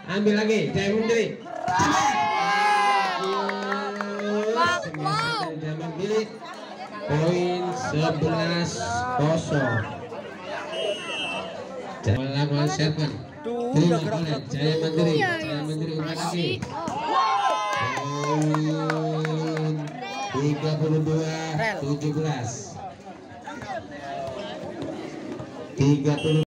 Ambil lagi, Jaya Mandiri. Poin 11-0. Melakukan serban. Terima oleh Jaya Mandiri. Jaya Mandiri ulang lagi. Poin 32-17.